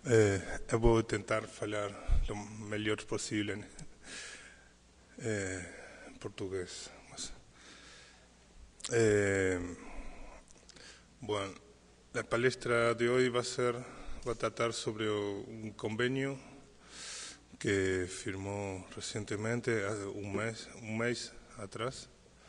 Eu vou tentar falar o melhor possível em português. Bueno, la palestra de hoy va a tratar sobre un convenio que firmó recientemente, hace un mes atrás,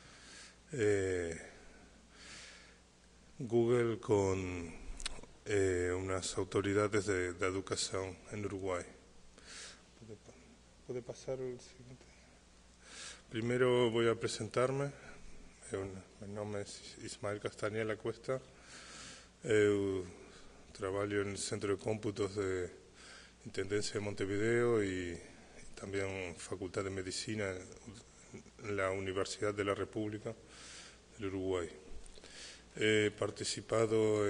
Google con unas autoridades de educación en Uruguay. ¿Puede pasar el siguiente? Primero voy a presentarme. Mi nome é Ismael Castañeda Cuesta. Eu trabalho en el Centro de Cómputos de Intendencia de Montevideo y también Facultad de Medicina en la Universidad de la República del Uruguay. He participado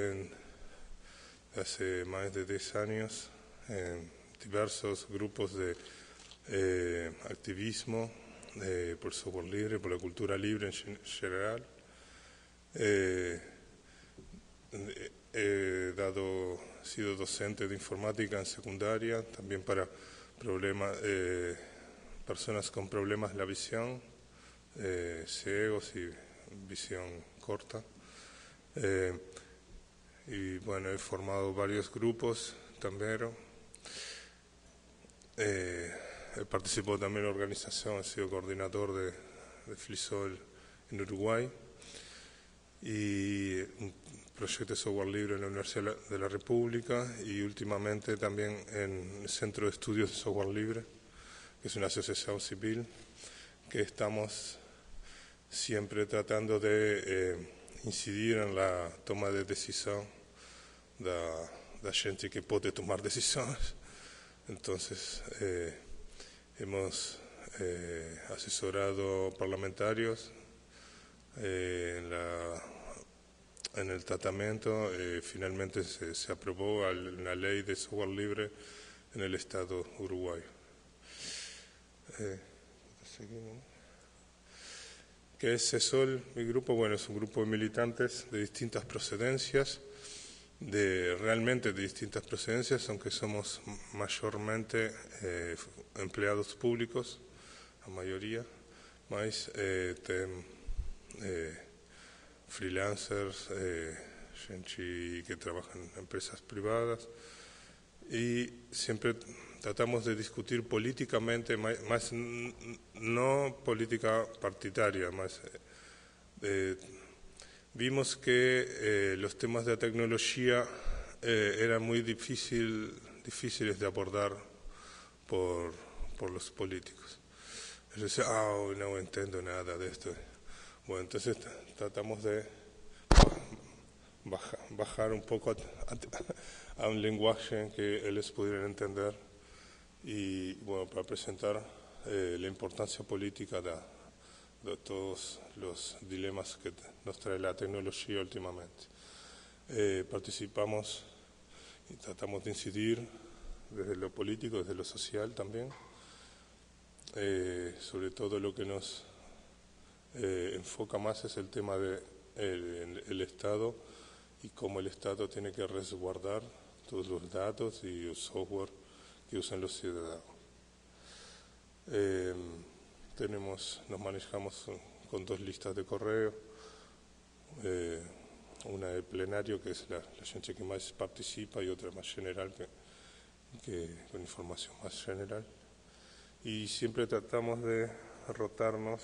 hace más de 10 años en diversos grupos de activismo por el software libre, por la cultura libre en general. He sido docente de informática en secundaria, también para personas con problemas de la visión, ciegos y visión corta. Y bueno, he formado varios grupos también. He participado también en la organización, he sido coordinador de FLISOL en Uruguay y un proyecto de software libre en la Universidad de la República y últimamente también en el Centro de Estudios de Software Libre, que es una asociación civil que estamos siempre tratando de incidir en la toma de decisión de gente que puede tomar decisiones. Entonces, hemos asesorado parlamentarios en el tratamiento. Finalmente se aprobó una ley de software libre en el Estado uruguayo. ¿Qué es CESOL? Mi grupo, bueno, es un grupo de militantes de distintas procedencias, realmente de distintas procedencias, aunque somos mayormente empleados públicos, la mayoría, más freelancers, gente que trabaja en empresas privadas, y siempre tratamos de discutir políticamente, más no política partidaria, más vimos que los temas de la tecnología eran muy difíciles de abordar por los políticos. Yo decía, no entiendo nada de esto. Bueno, entonces tratamos de bajar un poco a un lenguaje que ellos pudieran entender y, bueno, para presentar la importancia política de todos los dilemas que nos trae la tecnología últimamente. Participamos y tratamos de incidir desde lo político, desde lo social también, sobre todo lo que nos enfoca más es el tema del Estado y cómo el Estado tiene que resguardar todos los datos y el software que usan los ciudadanos. Nos manejamos con 2 listas de correo, una del plenario, que es la gente que más participa, y otra más general, con información más general. Y siempre tratamos de rotarnos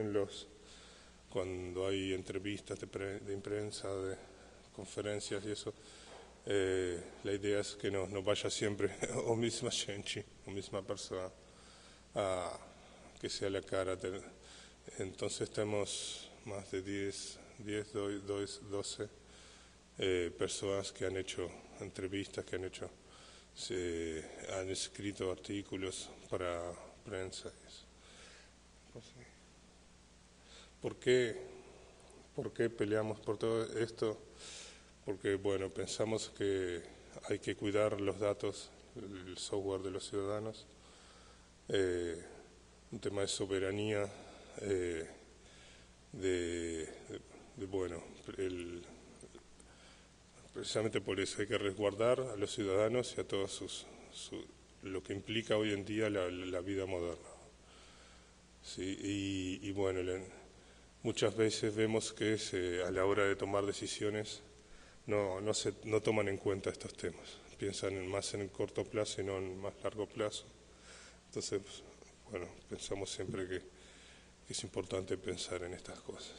cuando hay entrevistas de prensa, de conferencias y eso. La idea es que no vaya siempre o misma gente, o misma persona, que sea la cara. Entonces tenemos más de 12 personas que han hecho entrevistas, que han escrito artículos para prensa. ¿Por qué peleamos por todo esto? Porque, bueno, pensamos que hay que cuidar los datos, el software de los ciudadanos, un tema de soberanía, bueno, precisamente por eso hay que resguardar a los ciudadanos y a todos lo que implica hoy en día la vida moderna. Sí, y bueno, muchas veces vemos que a la hora de tomar decisiones no toman en cuenta estos temas, piensan más en el corto plazo y no en más largo plazo. Entonces, bueno, pensamos siempre que es importante pensar en estas cosas.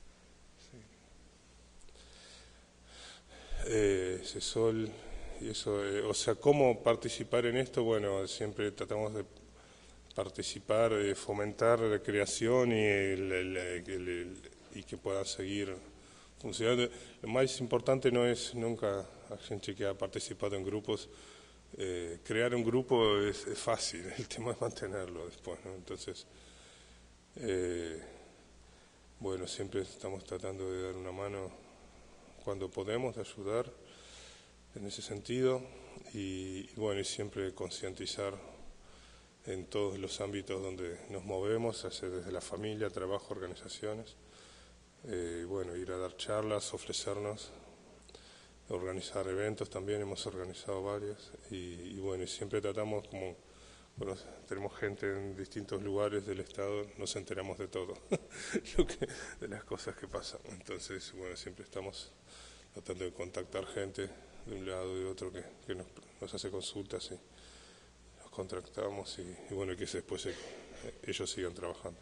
Sí. CESOL y eso, o sea, ¿cómo participar en esto? Bueno, siempre tratamos de participar, fomentar la creación y que pueda seguir funcionando. Lo más importante no es nunca a gente que ha participado en grupos. Crear un grupo es fácil, el tema es mantenerlo después, ¿no? Entonces, bueno, siempre estamos tratando de dar una mano cuando podemos, de ayudar en ese sentido y bueno, y siempre concientizar en todos los ámbitos donde nos movemos, desde la familia, trabajo, organizaciones, bueno, ir a dar charlas, ofrecernos, organizar eventos también, hemos organizado varios y bueno, y siempre tratamos como, bueno, tenemos gente en distintos lugares del Estado, nos enteramos de todo, de las cosas que pasan, entonces bueno, siempre estamos tratando de contactar gente de un lado y de otro que nos hace consultas y nos contactamos y bueno, que después ellos sigan trabajando.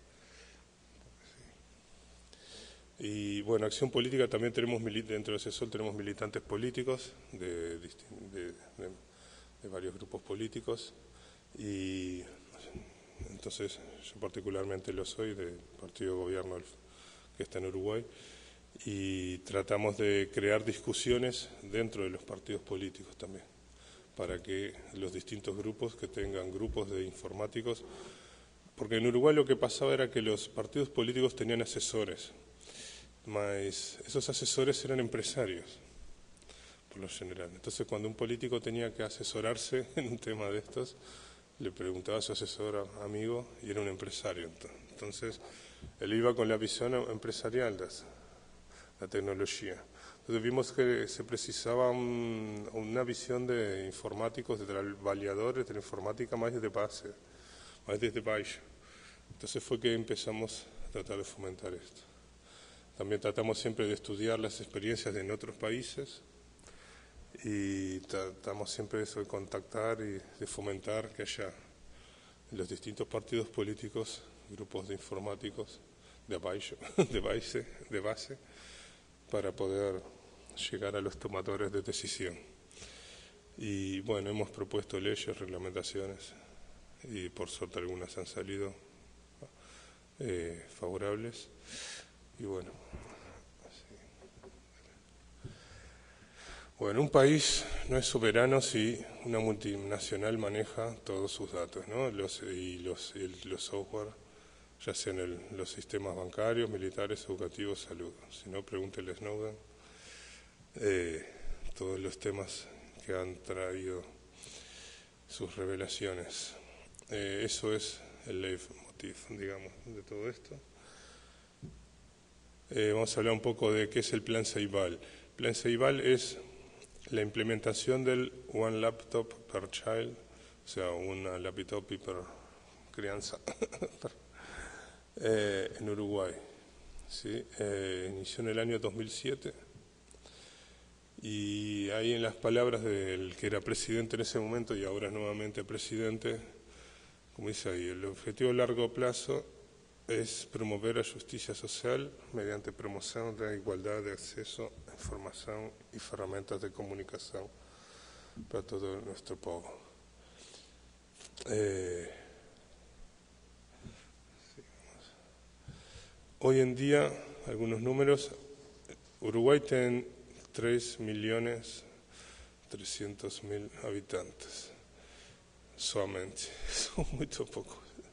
Y bueno, acción política también tenemos, dentro de CESOL tenemos militantes políticos de varios grupos políticos y entonces yo particularmente lo soy del partido de gobierno que está en Uruguay y tratamos de crear discusiones dentro de los partidos políticos también para que los distintos grupos que tengan grupos de informáticos, porque en Uruguay lo que pasaba era que los partidos políticos tenían asesores, mas esos asesores eran empresarios, por lo general. Entonces, cuando un político tenía que asesorarse en un tema de estos, le preguntaba a su asesor amigo y era un empresario. Entonces, él iba con la visión empresarial de la tecnología. Entonces, vimos que se precisaba una visión de informáticos, de trabajadores de la informática más desde base, más desde baixo. Entonces, fue que empezamos a tratar de fomentar esto. También tratamos siempre de estudiar las experiencias en otros países y tratamos siempre eso de contactar y de fomentar que haya en los distintos partidos políticos grupos de informáticos de base para poder llegar a los tomadores de decisión. Y bueno, hemos propuesto leyes, reglamentaciones y por suerte algunas han salido favorables. Y bueno, bueno, un país no es soberano si una multinacional maneja todos sus datos, ¿no? Los software, ya sean los sistemas bancarios, militares, educativos, salud. Si no, pregúntele a Snowden todos los temas que han traído sus revelaciones. Eso es el leitmotiv, digamos, de todo esto. Vamos a hablar un poco de qué es el Plan Ceibal. El Plan Ceibal es la implementación del One Laptop per Child, o sea, una laptop per crianza en Uruguay. ¿Sí? Inició en el año 2007 y ahí en las palabras del que era presidente en ese momento y ahora es nuevamente presidente, como dice ahí, el objetivo a largo plazo es promover la justicia social mediante promoción de la igualdad de acceso a información y herramientas de comunicación para todo nuestro pueblo. Hoy en día, algunos números, Uruguay tiene 3.300.000 habitantes, solamente, son muy pocos.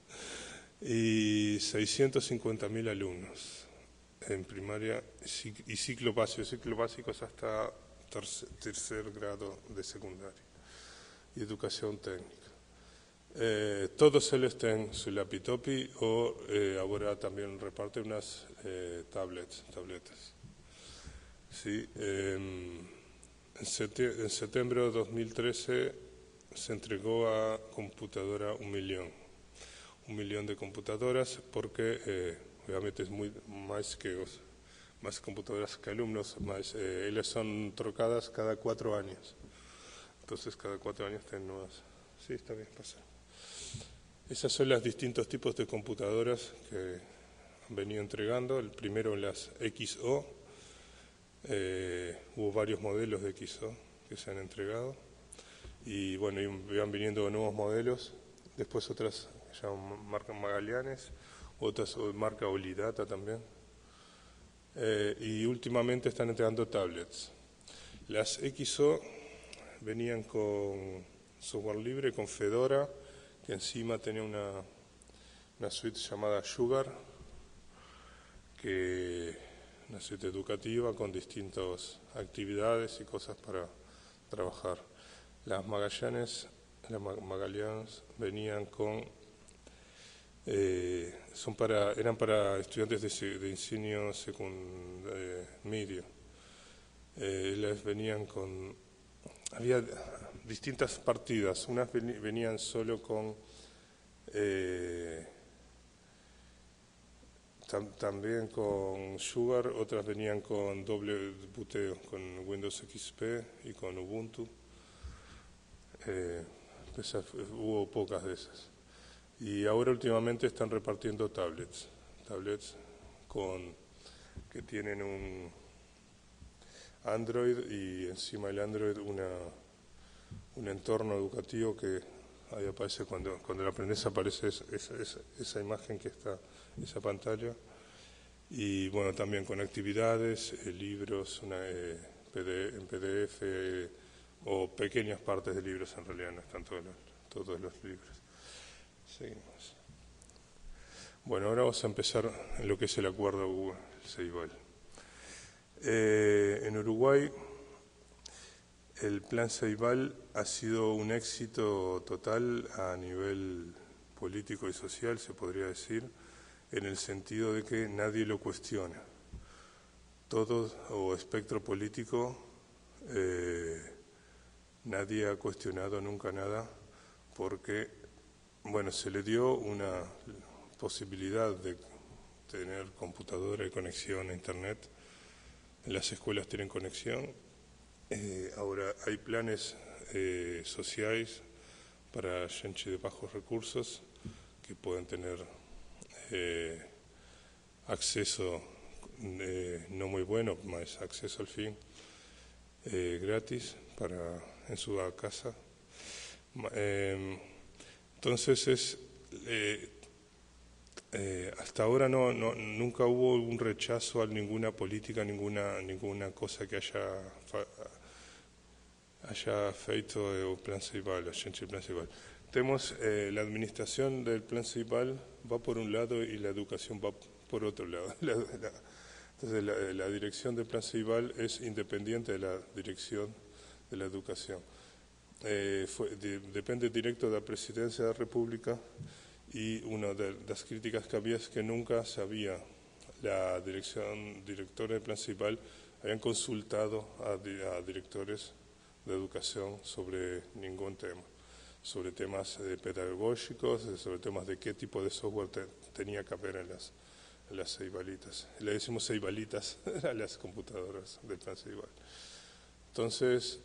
Y 650.000 alumnos en primaria y ciclo básico. Ciclo básico es hasta tercer grado de secundaria y educación técnica. Todos ellos tienen su lapitopi o ahora también reparte unas tabletas. ¿Sí? En septiembre de 2013 se entregó a computadora 1 millón de computadoras, porque obviamente es más computadoras que alumnos, ellas son trocadas cada 4 años. Entonces cada 4 años tienen nuevas. Sí, está bien, pasa. Esas son los distintos tipos de computadoras que han venido entregando. El primero, las XO. Hubo varios modelos de XO que se han entregado. Y bueno, iban viniendo nuevos modelos. Después otras que se llaman marca Magallanes, otras marca Olidata también. Y últimamente están entregando tablets. Las XO venían con software libre, con Fedora, que encima tenía una suite llamada Sugar, una suite educativa con distintas actividades y cosas para trabajar. Las Magallanes venían con eran para estudiantes de enseño medio. Las venían había distintas partidas. Unas venían solo con también con Sugar, otras venían con doble buteo, con Windows XP y con Ubuntu. Hubo pocas de esas. Y ahora últimamente están repartiendo tablets que tienen un Android, y encima del Android un entorno educativo que ahí aparece, cuando lo aprendes aparece esa imagen que está, esa pantalla. Y bueno, también con actividades, libros, en PDF, o pequeñas partes de libros. En realidad no están todos los libros. Seguimos. Bueno, ahora vamos a empezar en lo que es el acuerdo Google-Ceibal. En Uruguay, el plan Ceibal ha sido un éxito total a nivel político y social, se podría decir, en el sentido de que nadie lo cuestiona. Todo o espectro político, nadie ha cuestionado nunca nada, porque bueno, se le dio una posibilidad de tener computadora y conexión a Internet. Las escuelas tienen conexión. Ahora hay planes sociales para gente de bajos recursos que pueden tener acceso no muy bueno, más acceso al fin, gratis en su casa. Entonces hasta ahora nunca hubo un rechazo a ninguna política, ninguna cosa que haya feito el plan Ceibal, el plan Ceibal. Tenemos la administración del plan Ceibal va por un lado y la educación va por otro lado. Entonces la dirección del plan Ceibal es independiente de la dirección de la educación. Depende directo de la Presidencia de la República, y una de las críticas que había es que nunca sabía la directora del plan Ceibal habían consultado a directores de educación sobre ningún tema, sobre temas pedagógicos, sobre temas de qué tipo de software tenía que haber en las ceibalitas. Le decimos ceibalitas a las computadoras del plan Ceibal. Entonces,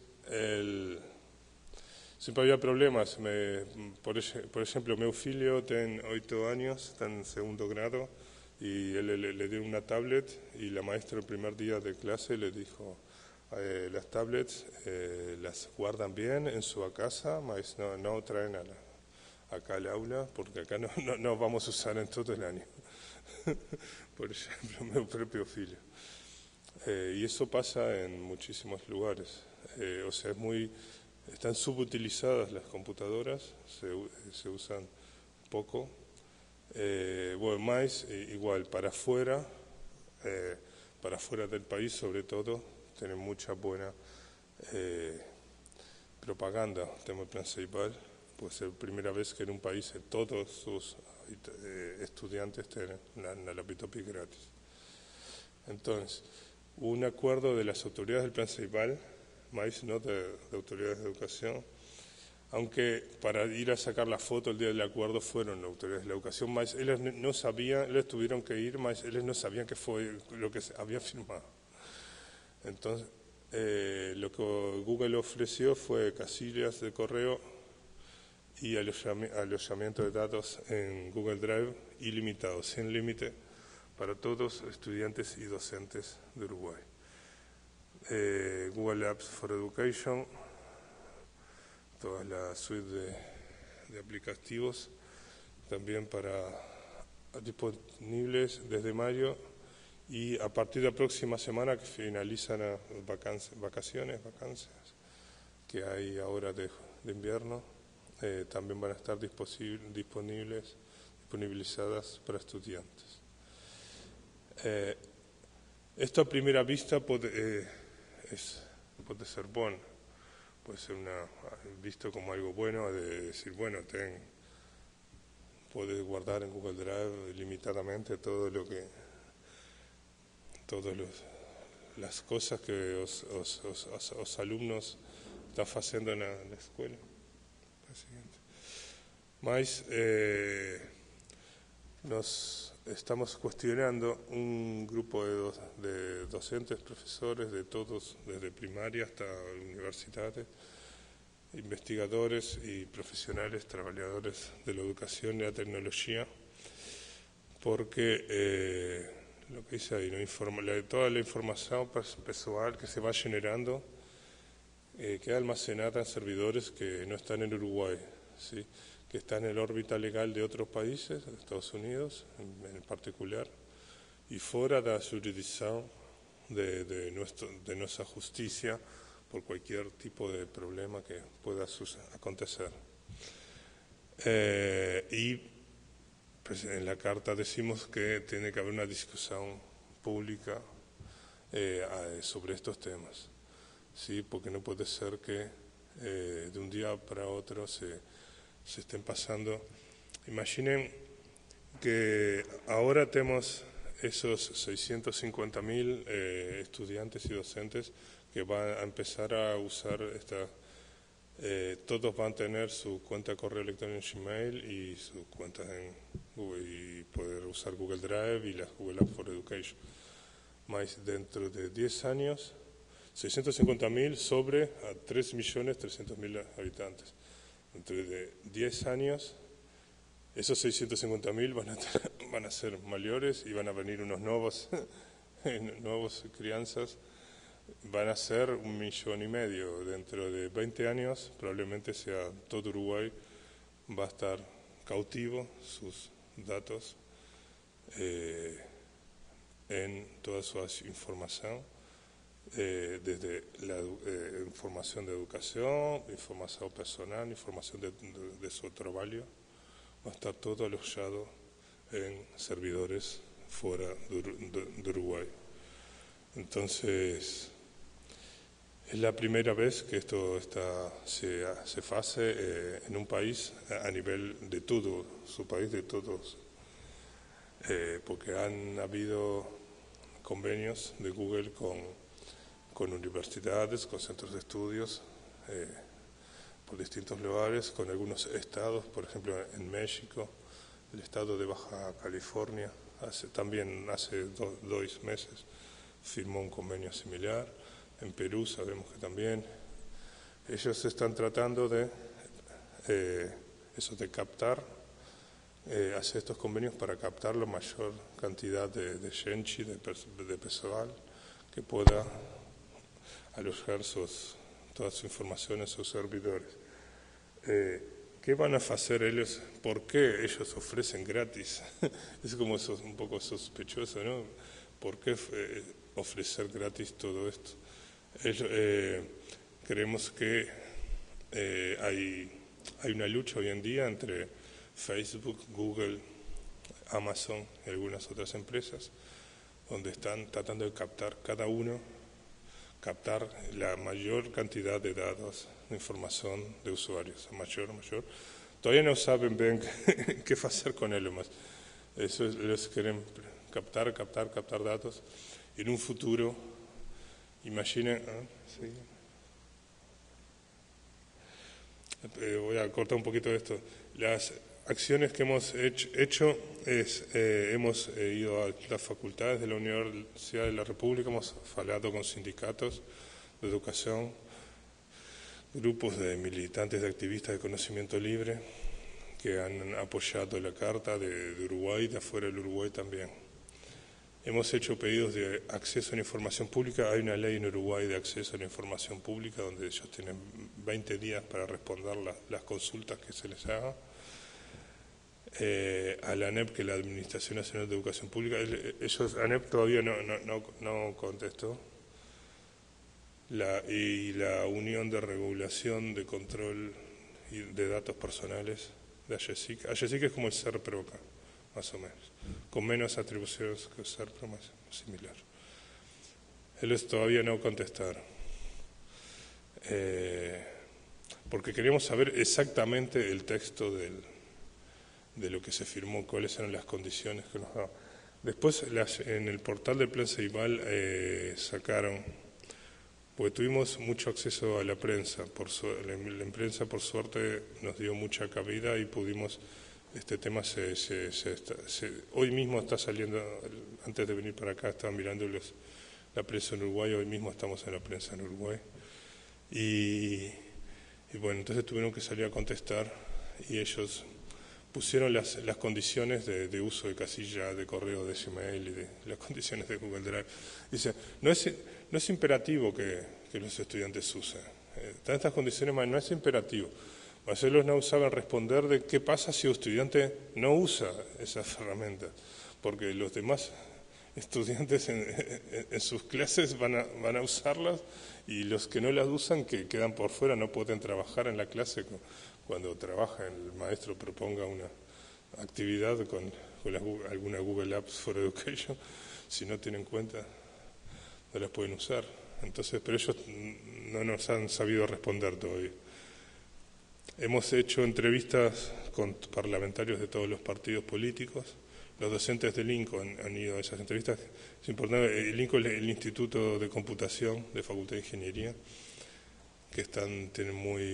siempre había problemas. Por ejemplo, meu filho tiene 8 años, está en segundo grado, y él le dio una tablet, y la maestra el primer día de clase le dijo: las tablets las guardan bien en su casa, mas no traen acá al aula, porque acá no vamos a usar en todo el año. Por ejemplo, mi propio filho. Y eso pasa en muchísimos lugares. O sea, están subutilizadas las computadoras, se usan poco. Bueno, más igual para afuera del país, sobre todo, tienen mucha buena propaganda. Tenemos el plan Ceibal, puede ser la primera vez que en un país todos sus estudiantes tienen la laptop gratis. Entonces, hubo un acuerdo de las autoridades del plan Ceibal más no de autoridades de educación, aunque para ir a sacar la foto el día del acuerdo fueron las autoridades de la educación, más ellos no sabían, ellos tuvieron que ir, más ellos no sabían qué fue lo que se había firmado. Entonces, lo que Google ofreció fue casillas de correo y alojamiento de datos en Google Drive ilimitado, sin límite, para todos estudiantes y docentes de Uruguay. Google Apps for Education, toda la suite de aplicativos, también disponibles desde mayo, y a partir de la próxima semana que finalizan las vacaciones que hay ahora de invierno, también van a estar disponibilizadas para estudiantes. Esto a primera vista puede ser bueno, puede ser visto como algo bueno, de decir, bueno, puedes guardar en Google Drive limitadamente todas las cosas que los alumnos están haciendo en la escuela. Mas nos estamos cuestionando un grupo de docentes, profesores, de todos, desde primaria hasta universidades, investigadores y profesionales, trabajadores de la educación y la tecnología, porque lo que dice ahí, toda la información personal que se va generando queda almacenada en servidores que no están en Uruguay, ¿sí?, que están en la órbita legal de otros países, de Estados Unidos en particular, y fuera de la jurisdicción de nuestra justicia por cualquier tipo de problema que pueda acontecer. Y pues, en la carta decimos que tiene que haber una discusión pública sobre estos temas, ¿sí?, porque no puede ser que de un día para otro se estén pasando. Imaginen que ahora tenemos esos 650.000 estudiantes y docentes que van a empezar a usar todos van a tener su cuenta de correo electrónico en Gmail y su cuenta en Google, y poder usar Google Drive y las Google Apps for Education. Más dentro de 10 años, 650.000 sobre a 3.300.000 habitantes. Dentro de 10 años, esos 650.000 van a ser mayores y van a venir unos nuevos crianzas, van a ser 1,5 millones. Dentro de 20 años, probablemente sea todo Uruguay, va a estar cautivo sus datos en toda su información. Desde la información de educación, información personal, información de su trabajo, va a estar todo alojado en servidores fuera de Uruguay. Entonces, es la primera vez que esto se hace en un país a nivel de todo su país, de todos, porque han habido convenios de Google con universidades, con centros de estudios por distintos lugares, con algunos estados, por ejemplo en México, el estado de Baja California, también hace 2 meses firmó un convenio similar. En Perú sabemos que también ellos están tratando de captar, hacer estos convenios para captar la mayor cantidad de gente, de personal que pueda alojar toda su información en sus servidores. ¿Qué van a hacer ellos? ¿Por qué ellos ofrecen gratis? Es como un poco sospechoso, ¿no? ¿Por qué ofrecer gratis todo esto? Creemos que hay una lucha hoy en día entre Facebook, Google, Amazon y algunas otras empresas, donde están tratando de captar la mayor cantidad de datos, de información de usuarios, mayor. Todavía no saben bien qué hacer con ello más. Ellos quieren captar datos. En un futuro, imaginen, Voy a cortar un poquito de esto. Las acciones que hemos hecho es, hemos ido a las facultades de la Universidad de la República, hemos hablado con sindicatos de educación, grupos de militantes, de activistas de conocimiento libre, que han apoyado la carta de Uruguay, de afuera del Uruguay también. Hemos hecho pedidos de acceso a la información pública. Hay una ley en Uruguay de acceso a la información pública donde ellos tienen 20 días para responder las consultas que se les haga. A la ANEP, que es la Administración Nacional de Educación Pública, ANEP todavía no contestó. Y la Unión de Regulación de Control de Datos Personales de AYESIC. AYESIC es como el SERPRO acá, más o menos, con menos atribuciones que el SERPRO, más similar. Ellos todavía no contestaron, porque queríamos saber exactamente el texto de lo que se firmó, cuáles eran las condiciones que nos daban. Después, en el portal del Plan Ceibal sacaron, porque tuvimos mucho acceso a la prensa, la prensa por suerte nos dio mucha cabida y pudimos, este tema hoy mismo está saliendo, antes de venir para acá estaba mirando la prensa en Uruguay, hoy mismo estamos en la prensa en Uruguay, y bueno, entonces tuvieron que salir a contestar y ellos pusieron las condiciones de uso de casilla de correo de Gmail y de las condiciones de Google Drive. Dice, no es imperativo que los estudiantes usen. Están estas condiciones, no es imperativo. Ellos no saben responder de qué pasa si un estudiante no usa esas herramientas, porque los demás estudiantes en sus clases van a usarlas y los que no las usan, que quedan por fuera, no pueden trabajar en la clase. Cuando trabaja, el maestro proponga una actividad con alguna Google Apps for Education, si no tienen cuenta, no las pueden usar. Entonces, pero ellos no nos han sabido responder todavía. Hemos hecho entrevistas con parlamentarios de todos los partidos políticos. Los docentes del INCO han ido a esas entrevistas. Es importante, el INCO es el Instituto de Computación de Facultad de Ingeniería, que tienen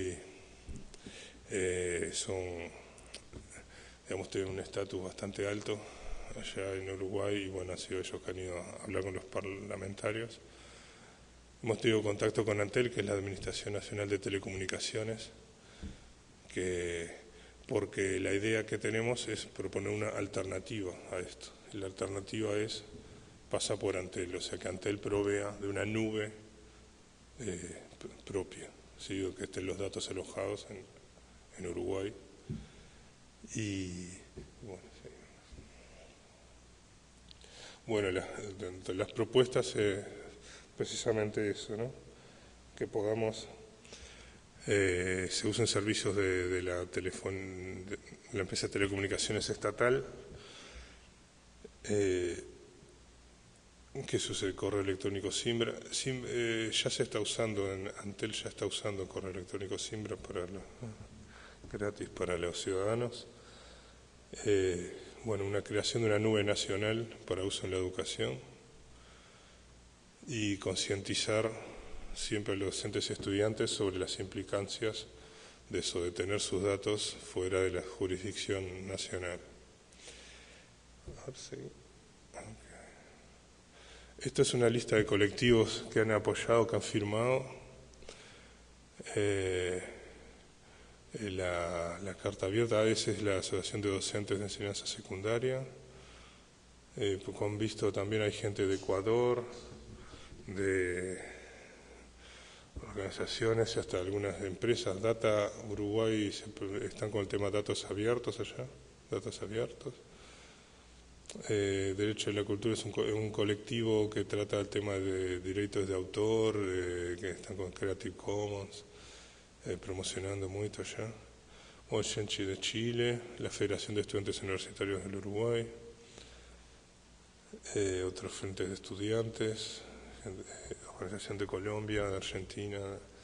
tienen un estatus bastante alto allá en Uruguay, y bueno, han sido ellos que han ido a hablar con los parlamentarios. Hemos tenido contacto con ANTEL, que es la Administración Nacional de Telecomunicaciones, porque la idea que tenemos es proponer una alternativa a esto. Y la alternativa pasa por ANTEL, o sea que ANTEL provea de una nube propia, ¿sí? Que estén los datos alojados en Uruguay. Y bueno, las propuestas precisamente eso, ¿no? Que podamos se usen servicios de la empresa de telecomunicaciones estatal, que se use el correo electrónico Simbra. Ya se está usando, Antel ya está usando el correo electrónico Simbra gratis para los ciudadanos. Bueno, una creación de una nube nacional para uso en la educación y concientizar siempre a los docentes y estudiantes sobre las implicancias de eso, de tener sus datos fuera de la jurisdicción nacional. Esta es una lista de colectivos que han apoyado, que han firmado la carta abierta. AES es la Asociación de Docentes de Enseñanza Secundaria. Como han visto, también hay gente de Ecuador, de organizaciones y hasta algunas empresas. Data Uruguay están con el tema datos abiertos allá, datos abiertos. Derecho de la Cultura es un colectivo que trata el tema de derechos de autor, que están con Creative Commons, promocionando mucho allá. Ochenchi de Chile, la Federación de Estudiantes Universitarios del Uruguay, otros frentes de estudiantes, Organización de Colombia, de Argentina,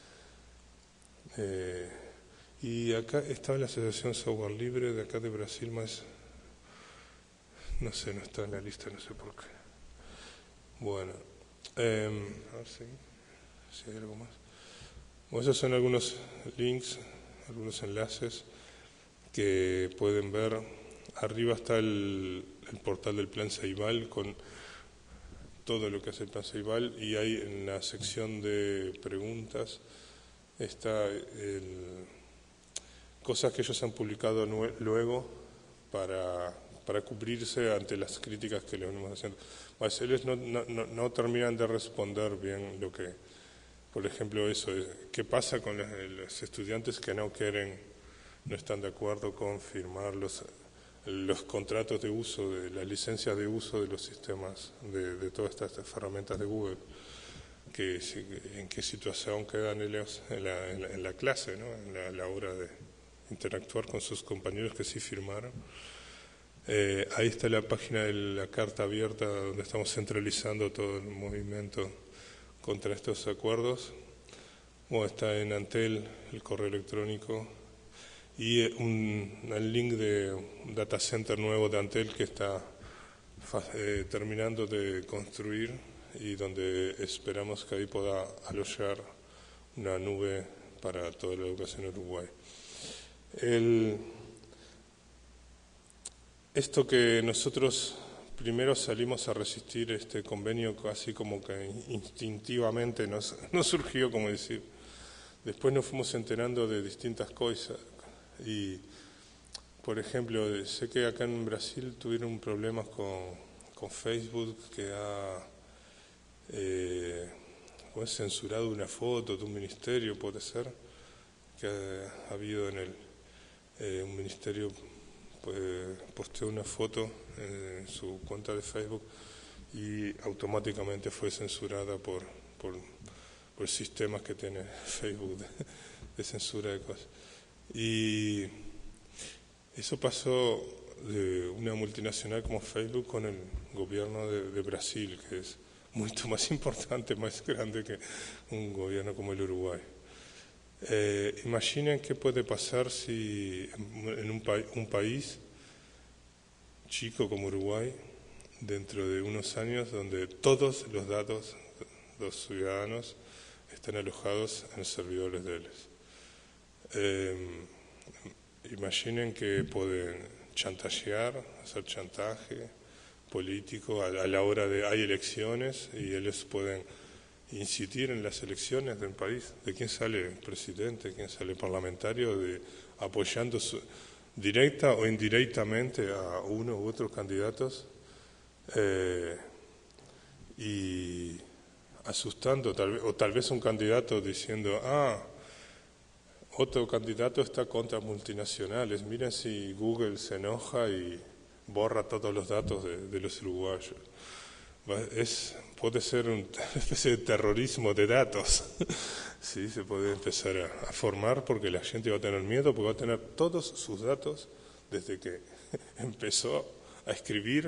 y acá estaba la Asociación Software Libre de acá de Brasil, más no sé, no está en la lista, no sé por qué. Bueno, a ver si hay algo más. Bueno, esos son algunos links, algunos enlaces que pueden ver. Arriba está el portal del Plan Ceibal con todo lo que hace el Plan Ceibal, y ahí en la sección de preguntas está cosas que ellos han publicado luego para cubrirse ante las críticas que les venimos haciendo. Mas ellos no terminan de responder bien lo que, por ejemplo, eso, ¿qué pasa con los estudiantes que no están de acuerdo con firmar los contratos de uso, de las licencias de uso de los sistemas, de todas estas herramientas de Google? En qué situación quedan ellos en la clase, ¿no? En la hora de interactuar con sus compañeros que sí firmaron. Ahí está la página de la carta abierta donde estamos centralizando todo el movimiento contra estos acuerdos. Bueno, está en Antel el correo electrónico y el link de un data center nuevo de Antel que está terminando de construir y donde esperamos que ahí pueda alojar una nube para toda la educación en Uruguay. Esto que nosotros primero salimos a resistir este convenio casi como que instintivamente nos surgió, como decir. Después nos fuimos enterando de distintas cosas y, por ejemplo, sé que acá en Brasil tuvieron problemas con Facebook, que ha censurado una foto de un ministerio, puede ser, que ha habido en un ministerio posteó una foto en su cuenta de Facebook y automáticamente fue censurada por sistemas que tiene Facebook de censura de cosas. Y eso pasó de una multinacional como Facebook con el gobierno de Brasil, que es mucho más importante, más grande que un gobierno como el Uruguay. Imaginen qué puede pasar si en un país chico como Uruguay, dentro de unos años, donde todos los datos de los ciudadanos están alojados en servidores de ellos. Imaginen que pueden chantajear, hacer chantaje político a la hora de hay elecciones y ellos pueden incidir en las elecciones del país, de quién sale presidente, quién sale parlamentario, apoyando directa o indirectamente a uno u otros candidatos y asustando, o tal vez un candidato diciendo, otro candidato está contra multinacionales, miren si Google se enoja y borra todos los datos de los uruguayos. Puede ser una especie de terrorismo de datos. Sí, se puede empezar a formar porque la gente va a tener miedo, porque va a tener todos sus datos desde que empezó a escribir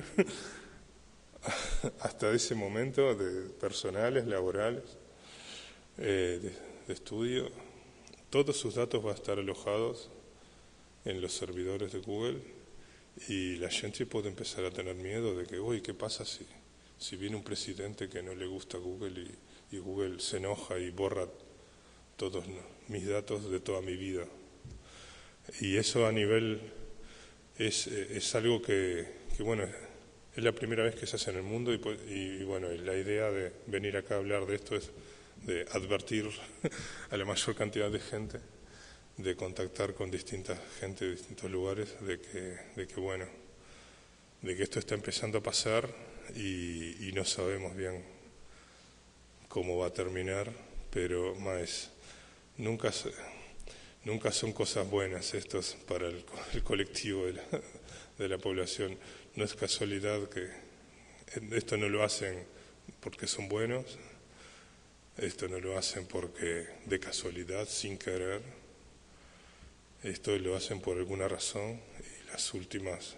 hasta ese momento, de personales, laborales, de estudio. Todos sus datos van a estar alojados en los servidores de Google y la gente puede empezar a tener miedo de que, uy, ¿qué pasa si viene un presidente que no le gusta Google y Google se enoja y borra todos mis datos de toda mi vida? Y eso a nivel es algo que bueno, es la primera vez que se hace en el mundo y bueno, la idea de venir acá a hablar de esto es de advertir a la mayor cantidad de gente, de contactar con distinta gente de distintos lugares, de que bueno, de que esto está empezando a pasar y no sabemos bien cómo va a terminar, pero más nunca son cosas buenas estos para el colectivo de la población. No es casualidad que esto no lo hacen porque son buenos, esto no lo hacen porque de casualidad, sin querer, esto lo hacen por alguna razón y las últimas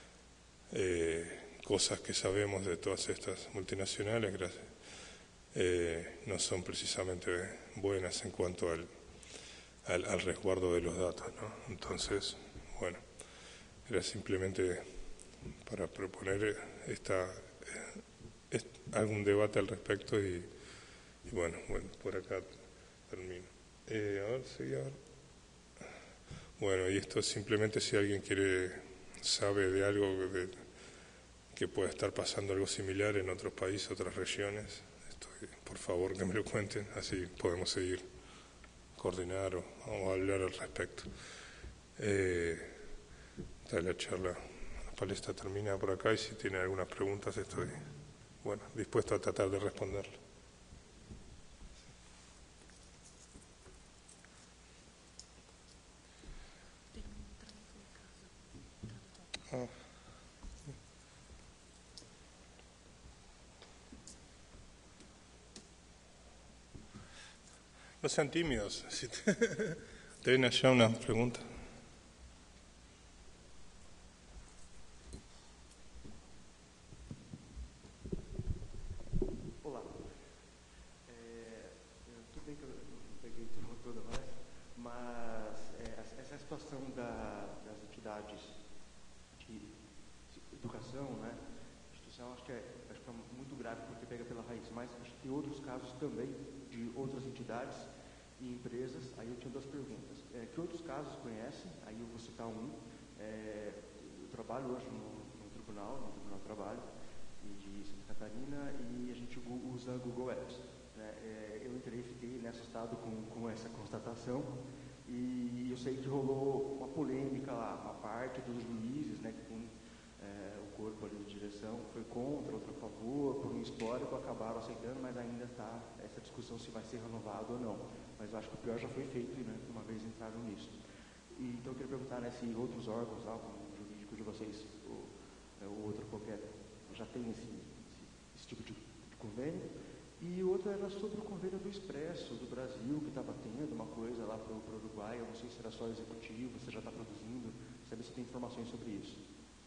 cosas que sabemos de todas estas multinacionales no son precisamente buenas en cuanto al resguardo de los datos, ¿no? Entonces, bueno, era simplemente para proponer algún debate al respecto y bueno, por acá termino. A ver, sí, a ver. Bueno, y esto simplemente si alguien sabe de algo que pueda estar pasando algo similar en otros países, otras regiones, por favor que me lo cuenten, así podemos seguir, coordinar o hablar al respecto. La charla, la palestra termina por acá y si tienen algunas preguntas estoy dispuesto a tratar de responderlas. No sean tímidos. Si ¿tienen allá una pregunta? Olá. Tudo bem que eu não peguei tudo toda hora, mas essa situação das entidades de educação, né? Instituição, acho que é muito grave porque pega pela raiz, mas acho que tem outros casos também de outras entidades e empresas. Aí eu tinha duas perguntas. Que outros casos conhecem? Aí eu vou citar um. Eu trabalho hoje no Tribunal do Trabalho de Santa Catarina e a gente usa Google Apps. Né? Eu entrei e fiquei assustado com essa constatação e eu sei que rolou uma polêmica lá, uma parte dos juízes, né, que tem o corpo ali de direção foi contra, outro a favor, por um histórico acabaram aceitando, mas ainda está essa discussão se vai ser renovado ou não. Mas eu acho que o pior já foi feito, né, uma vez entraram nisso. E, então eu queria perguntar, né, se outros órgãos lá, como o jurídico de vocês, ou outro qualquer, já tem esse tipo de convênio. E outra era sobre o convênio do Expresso, do Brasil, que estava tendo uma coisa lá para o Uruguai, eu não sei se era só executivo, se já está produzindo, sabe se tem informações sobre isso.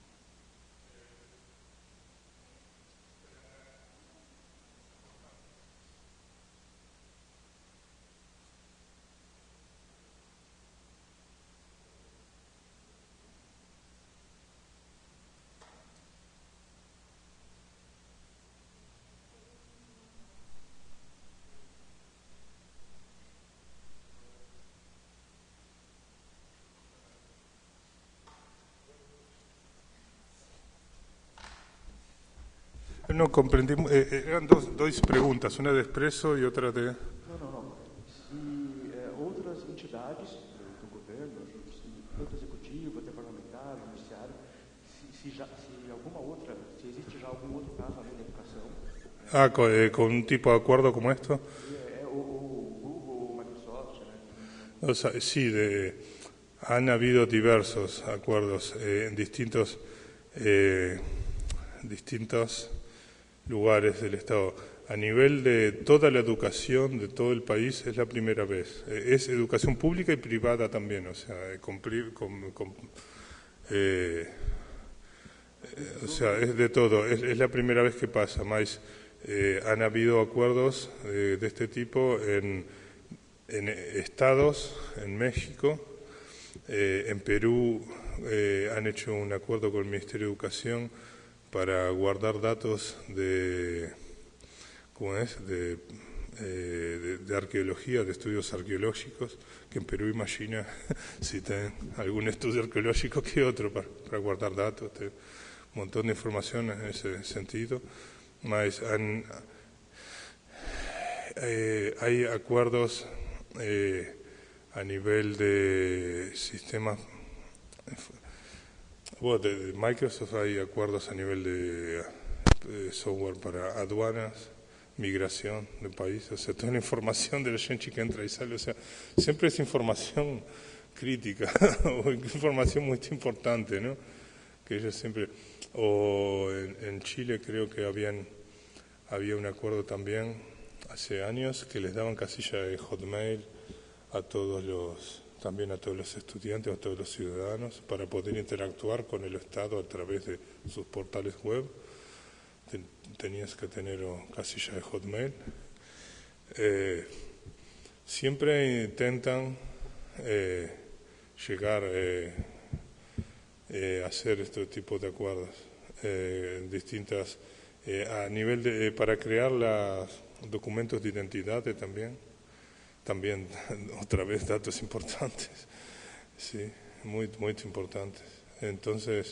No comprendí, eran dos preguntas, una de Expresso y otra de... Não. Se outras entidades do governo, tanto executivo, até parlamentar, judiciário, se alguma outra, se existe já algum outro caso além da educação. Con un tipo de acuerdo como esto. O Google, o Microsoft, né? O sea, sí, han habido diversos acuerdos en distintos lugares del Estado. A nivel de toda la educación de todo el país es la primera vez. Es educación pública y privada también, o sea, es de todo. Es la primera vez que pasa, más han habido acuerdos de este tipo en estados, en México, en Perú han hecho un acuerdo con el Ministerio de Educación para guardar datos de arqueología, de estudios arqueológicos, que en Perú imagina si tienen algún estudio arqueológico que otro para guardar datos, un montón de información en ese sentido. Más hay acuerdos a nivel de sistemas. Bueno, de Microsoft hay acuerdos a nivel de software para aduanas, migración de países, o sea, toda la información de la gente que entra y sale, o sea, siempre es información crítica o información muy importante, ¿no? Que ellos siempre, o en Chile creo que había un acuerdo también hace años que les daban casilla de Hotmail también a todos los estudiantes, a todos los ciudadanos, para poder interactuar con el Estado a través de sus portales web. Tenías que tener casilla de Hotmail. Siempre intentan llegar a hacer este tipo de acuerdos distintas a nivel para crear los documentos de identidad también otra vez datos importantes. Sí, muy, muy importantes. Entonces,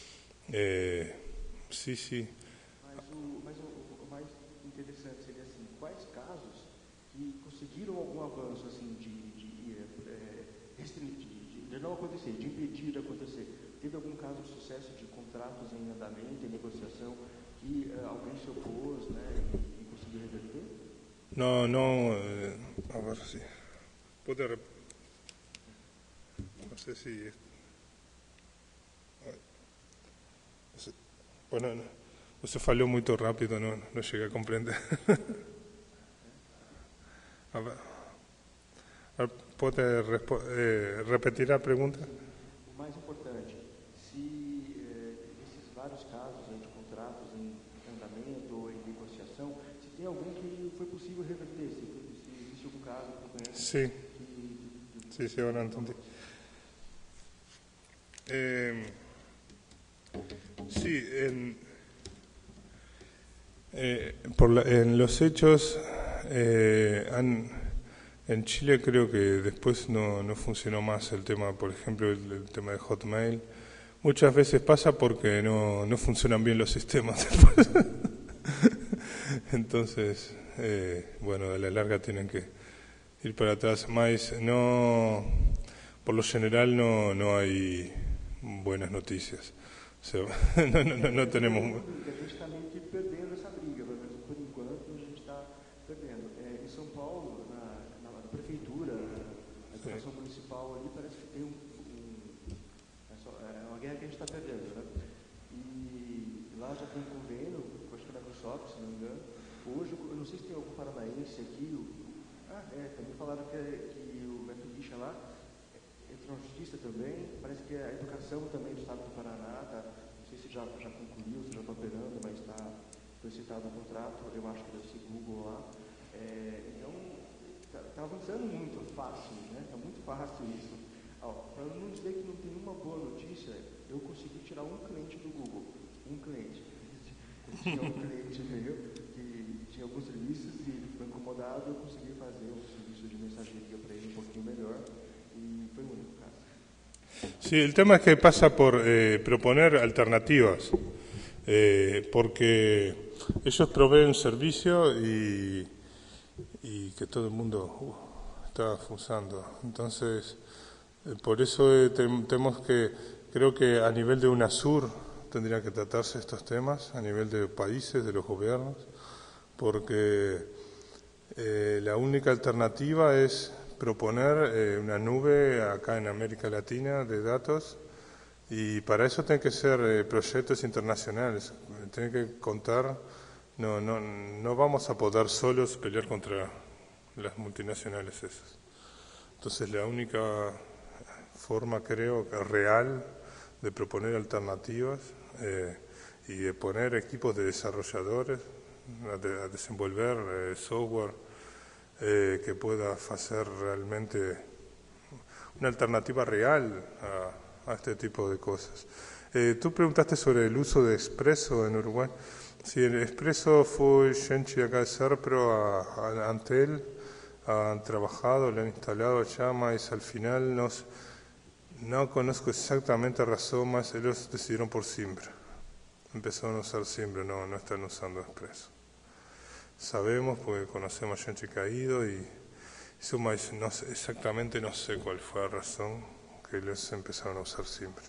sí, sí. O mais interessante seria assim, quais casos que conseguiram algum avanço assim de não acontecer, de impedir de acontecer? Teve algum caso de sucesso de contratos em andamento, em negociação, que alguém se opôs, né, e conseguiu reverter? No, no, a ver si. No sé si. Bueno, no, se faló muy rápido, no llegué a comprender. A ver, ¿puede repetir la pregunta? O mais importante, se esses vários casos aí de contratos em andamento ou em negociação, se tem algum que foi possível reverter, se existe algum caso que conhece Sí, sí, ahora entendí. Sí, en los hechos, en Chile creo que después no funcionó más el tema, por ejemplo, el tema de Hotmail. Muchas veces pasa porque no funcionan bien los sistemas. Entonces, bueno, a la larga tienen que ir para atrás. Más, por lo general no hay buenas noticias. O sea, no tenemos. que a gente está meio que perdendo essa briga, pelo menos por enquanto a gente está perdendo. Em São Paulo, na prefeitura, na educação municipal ali, parece que tem é uma guerra que a gente está perdendo, né? E lá já tem um convênio, acho que é da Microsoft, se não me engano. Hoje, eu não sei se tem algum paranaense aqui, também falaram que o Beto Richa lá entrou na justiça também, parece que a educação também do estado do Paraná, não sei se já concluiu, se já está operando, mas foi citado no contrato, eu acho que deve ser Google lá. Então, está avançando muito fácil, né? Está muito fácil isso. Para não dizer que não tem uma boa notícia, eu consegui tirar um cliente do Google, um cliente. Tinha um cliente meu que tinha alguns serviços e ele ficou incomodado, eu consegui fazer um serviço de mensageria para ele um pouquinho melhor y fue el único caso. Sí, el tema es que pasa por proponer alternativas, porque ellos proveen servicio y que todo el mundo está usando. Entonces, por eso tenemos que, creo que a nivel de UNASUR tendrían que tratarse estos temas, a nivel de países, de los gobiernos, porque la única alternativa es proponer una nube acá en América Latina de datos, y para eso tienen que ser proyectos internacionales, tienen que contar, no vamos a poder solos pelear contra las multinacionales esas. Entonces la única forma, creo, real de proponer alternativas y de poner equipos de desarrolladores a desenvolver software que pueda hacer realmente una alternativa real a este tipo de cosas. Tú preguntaste sobre el uso de Expresso en Uruguay. Sí, el Expresso fue gente de acá de Serpro a Antel, han trabajado, lo han instalado allá, mas al final no conozco exactamente la razón, mas ellos decidieron por Zimbra. Empezaron a usar Zimbra, no están usando Expresso. Sabemos porque conocemos gente que ha ido y eso, mas exactamente no sé cuál fue la razón que ellos empezaron a usar Zimbra.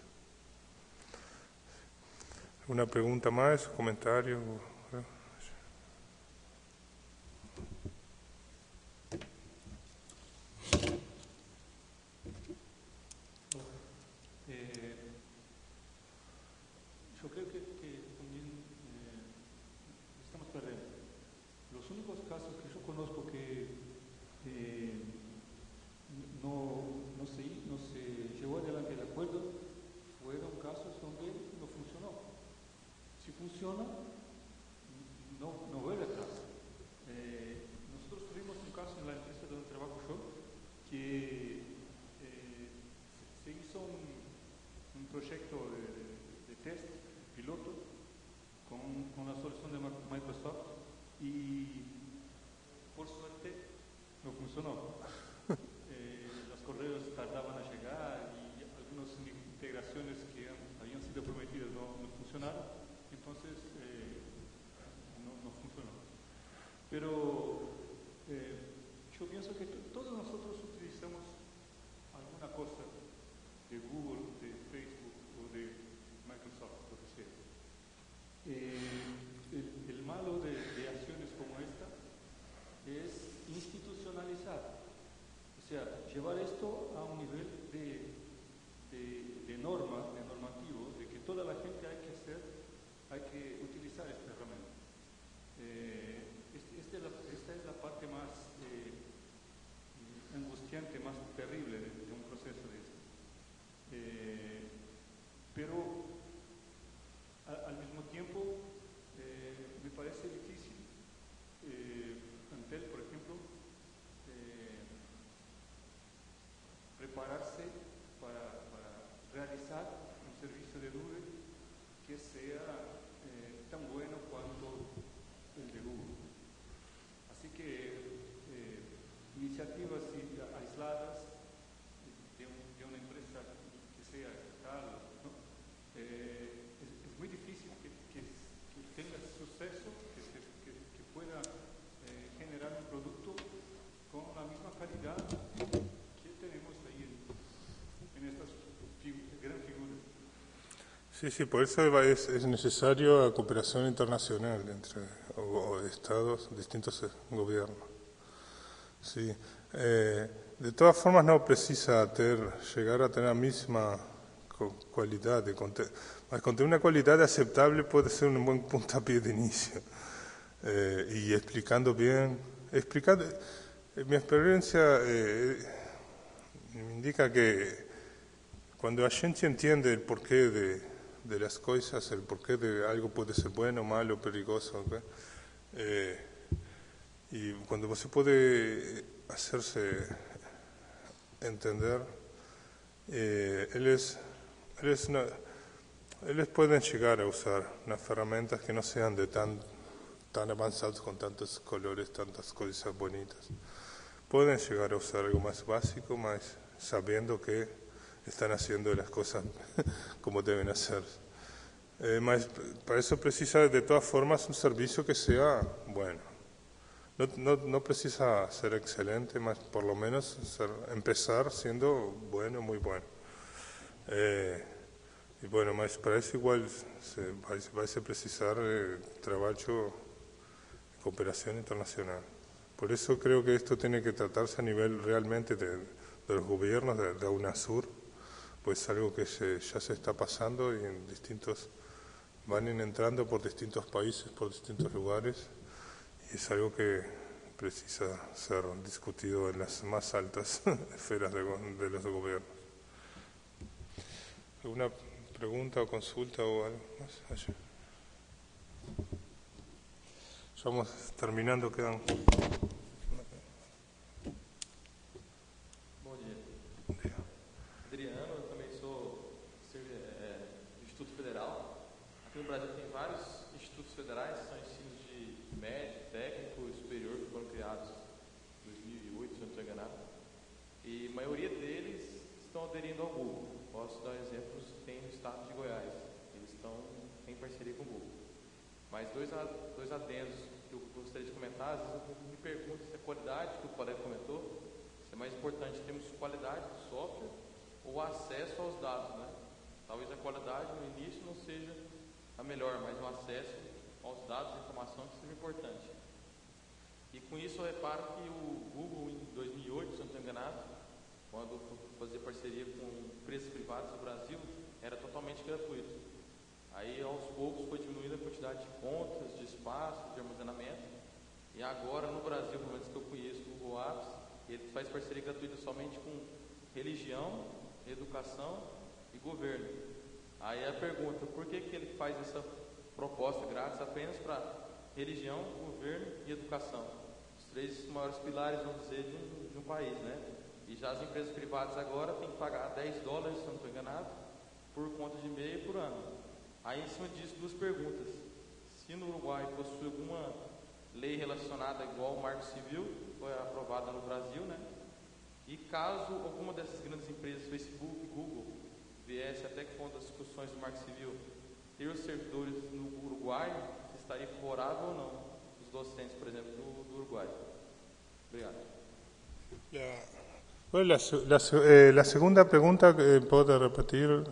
¿Alguna pregunta más? ¿Comentario? Yo creo que también estamos perdiendo. Los únicos casos que yo conozco que no se llevó adelante el acuerdo fueron casos donde no funcionó. Si funciona, no vuelve atrás. Nosotros tuvimos un caso en la empresa donde trabajo yo que se hizo un proyecto de test piloto con la solución de Microsoft y por suerte no funcionó. Los correos tardaban a llegar y problemas terribles de un proceso de este. Pero al mismo tiempo me parece difícil. Antel, por ejemplo, prepararse para realizar un servicio de nube que sea tan bueno cuanto el de Google. Así que iniciativas aisladas de una empresa que sea estatal, ¿no? Es muy difícil que tenga suceso, que pueda generar un producto con la misma calidad que tenemos ahí en estas grandes figuras. Sí, por eso es necesario la cooperación internacional entre estados, distintos gobiernos. Sí. De todas formas no precisa llegar a tener la misma calidad de contenido. Con tener una calidad aceptable puede ser un buen puntapié de inicio. Y explicando bien, mi experiencia me indica que cuando la gente entiende el porqué de las cosas, el porqué de algo puede ser bueno, malo, peligroso, ¿okay? Y cuando se puede hacerse entender, ellos pueden llegar a usar unas herramientas que no sean de tan avanzados con tantos colores, tantas cosas bonitas. Pueden llegar a usar algo más básico, más sabiendo que están haciendo las cosas como deben hacer. Para eso precisa de todas formas un servicio que sea bueno. No precisa ser excelente, más por lo menos empezar siendo bueno, muy bueno. Y bueno, mas para eso igual vai se precisar trabajo de cooperación internacional. Por eso creo que esto tiene que tratarse a nivel realmente de los gobiernos de UNASUR, pues algo que ya se está pasando y van entrando por distintos países, por distintos lugares, y es algo que precisa ser discutido en las más altas esferas de los gobiernos. ¿Alguna pregunta o consulta o algo más allá? Ya vamos terminando, quedan... Bom dia. Adriano, eu também sou do Instituto Federal. Aqui no Brasil tem vários institutos federais, são ensinos de médio, técnico e superior, que foram criados em 2008, se eu não estou enganado. E a maioria deles estão aderindo ao Google. Posso dar exemplos, tem no estado de Goiás. Eles têm parceria com o Google. Mas dois adendos que eu gostaria de comentar. Às vezes eu me pergunto se a qualidade que o colega comentou, se é mais importante termos qualidade do software ou acesso aos dados, né? Talvez a qualidade no início não seja a melhor, mas o acesso aos dados e informação que seja importante. E com isso eu reparo que o Google em 2008, se eu não estou enganado, quando fazia parceria com empresas privadas no Brasil, era totalmente gratuito. Aí aos poucos foi diminuindo a quantidade de contas, de espaço, de armazenamento. E agora no Brasil, pelo menos que eu conheço, o Google Apps, ele faz parceria gratuita somente com religião, educação e governo. Aí a pergunta, por que ele faz essa proposta grátis apenas para religião, governo e educação? Os três maiores pilares, vamos dizer, de um país, né? E já as empresas privadas agora têm que pagar $10, se eu não estou enganado, por conta de e-mail por ano. Aí em cima disso, duas perguntas. Se no Uruguai possui alguma lei relacionada igual ao Marco Civil, que foi aprovada no Brasil, né? E caso alguma dessas grandes empresas, Facebook, Google, viesse até que ponto das discussões do Marco Civil, ter os servidores no Uruguai, estaria favorável ou não os docentes, por exemplo, do Uruguai? Obrigado. La segunda pregunta, ¿puedo repetir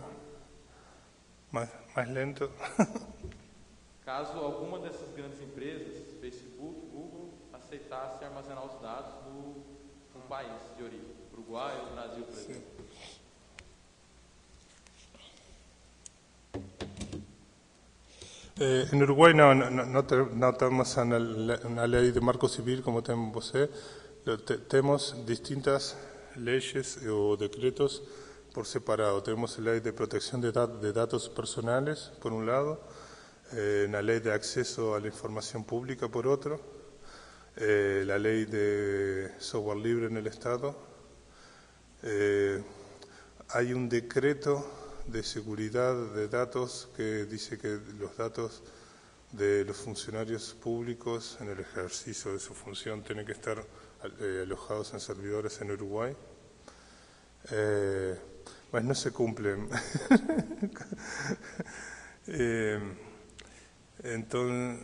más lento? Caso alguma dessas grandes empresas, Facebook, Google, aceitasse armazenar os dados no país de origem, Uruguai ou Brasil, por exemplo. En Uruguay no tenemos una ley de marco civil como tenemos vosotros. Tenemos distintas leyes o decretos por separado. Tenemos la ley de protección de datos personales, por un lado, la ley de acceso a la información pública, por otro, la ley de software libre en el Estado. Hay un decreto de seguridad de datos que dice que los datos de los funcionarios públicos en el ejercicio de su función tienen que estar alojados en servidores en Uruguay. Mas no se cumplen. Entonces,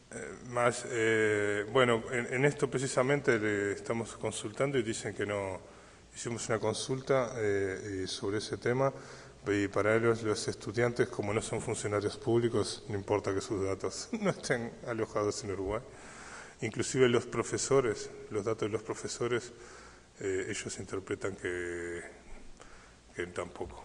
bueno, en esto precisamente le estamos consultando y dicen que no. Hicimos una consulta sobre ese tema y para ellos los estudiantes, como no son funcionarios públicos, no importa que sus datos no estén alojados en Uruguay. Inclusive los profesores, los datos de los profesores, ellos interpretan que tampoco.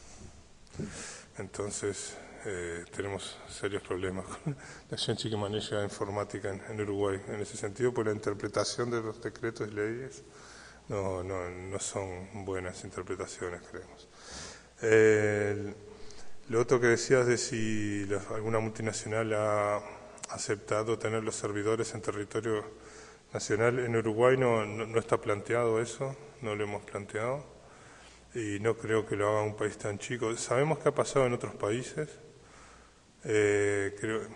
Entonces, tenemos serios problemas con la gente que maneja informática en Uruguay en ese sentido, por la interpretación de los decretos y leyes. No son buenas interpretaciones, creemos. Lo otro que decías de si alguna multinacional ha aceptado tener los servidores en territorio nacional, en Uruguay no está planteado eso, no lo hemos planteado y no creo que lo haga un país tan chico. Sabemos que ha pasado en otros países, creo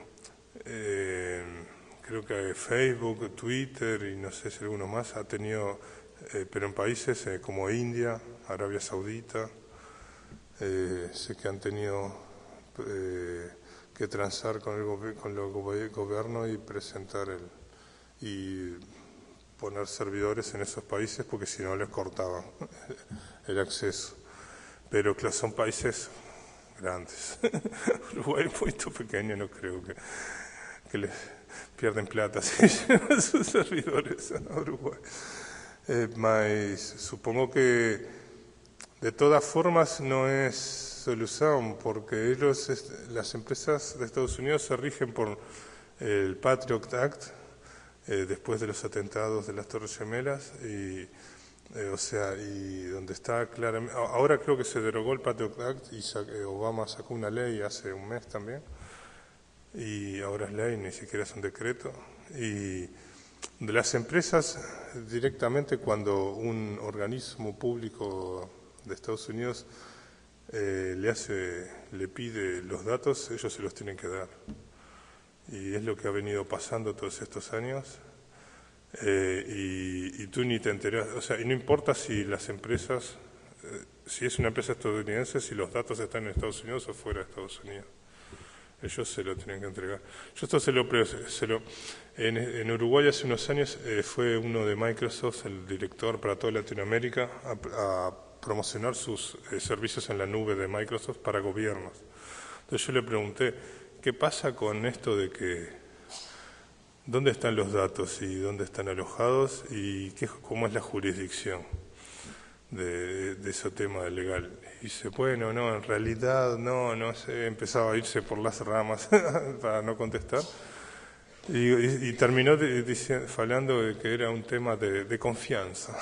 que Facebook, Twitter y no sé si alguno más ha tenido, pero en países como India, Arabia Saudita, sé que han tenido que transar con el gobierno y presentar y poner servidores en esos países porque si no les cortaban el acceso. Pero claro, son países grandes. Uruguay es muy pequeño, no creo que les pierden plata si llevan sus servidores a Uruguay. Mas supongo que de todas formas no es solución, porque las empresas de Estados Unidos se rigen por el Patriot Act, después de los atentados de las Torres Gemelas, y donde está claramente. Ahora creo que se derogó el Patriot Act y Obama sacó una ley hace un mes también, y ahora es ley, ni siquiera es un decreto. Y de las empresas, directamente cuando un organismo público de Estados Unidos le pide los datos, ellos se los tienen que dar. Y es lo que ha venido pasando todos estos años. Y tú ni te enteras, o sea, y no importa si las empresas, si es una empresa estadounidense, si los datos están en Estados Unidos o fuera de Estados Unidos. Ellos se lo tienen que entregar. Yo esto en Uruguay hace unos años fue uno de Microsoft, el director para toda Latinoamérica, a promocionar sus servicios en la nube de Microsoft para gobiernos. Entonces yo le pregunté, ¿qué pasa con esto de que dónde están los datos y dónde están alojados y cómo es la jurisdicción de ese tema legal? Y dice, bueno, no, en realidad no sé, empezaba a irse por las ramas para no contestar. Y terminó hablando de que era un tema de confianza,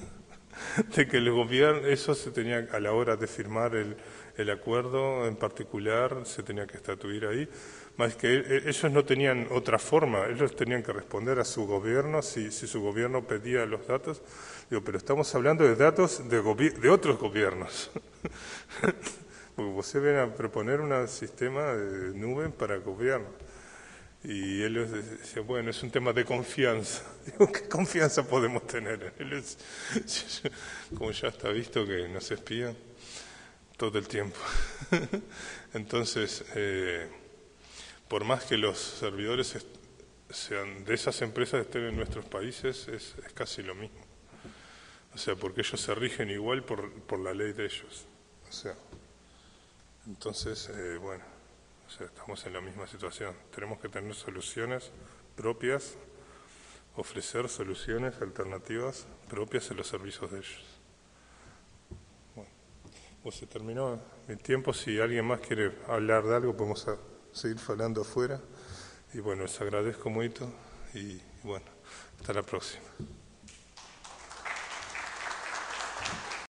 de que el gobierno, eso se tenía, a la hora de firmar el acuerdo en particular, se tenía que estatuir ahí, más que ellos no tenían otra forma, ellos tenían que responder a su gobierno si su gobierno pedía los datos. Digo, pero estamos hablando de datos de otros gobiernos. Porque usted viene a proponer un sistema de nube para gobierno. Y él decía, bueno, es un tema de confianza. Digo, ¿qué confianza podemos tener en él? Como ya está visto que nos espían todo el tiempo. Entonces, por más que los servidores sean de esas empresas estén en nuestros países, es casi lo mismo. O sea, porque ellos se rigen igual por la ley de ellos. O sea, entonces, bueno, o sea, estamos en la misma situación. Tenemos que tener soluciones propias, ofrecer soluciones alternativas propias en los servicios de ellos. Bueno, pues se terminó mi tiempo. Si alguien más quiere hablar de algo, podemos seguir hablando afuera. Y bueno, les agradezco mucho y bueno, hasta la próxima.